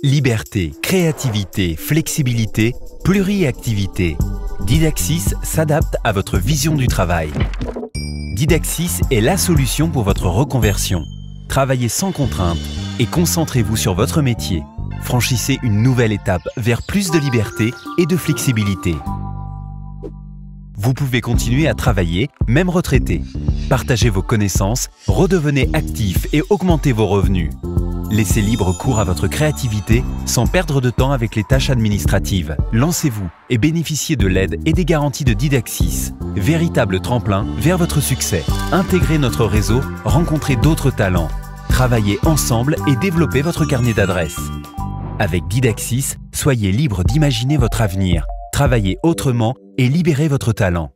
Liberté, créativité, flexibilité, pluriactivité. Didaxis s'adapte à votre vision du travail. Didaxis est la solution pour votre reconversion. Travaillez sans contrainte et concentrez-vous sur votre métier. Franchissez une nouvelle étape vers plus de liberté et de flexibilité. Vous pouvez continuer à travailler, même retraité. Partagez vos connaissances, redevenez actif et augmentez vos revenus. Laissez libre cours à votre créativité sans perdre de temps avec les tâches administratives. Lancez-vous et bénéficiez de l'aide et des garanties de Didaxis. Véritable tremplin vers votre succès. Intégrez notre réseau, rencontrez d'autres talents. Travaillez ensemble et développez votre carnet d'adresses. Avec Didaxis, soyez libre d'imaginer votre avenir. Travaillez autrement et libérez votre talent.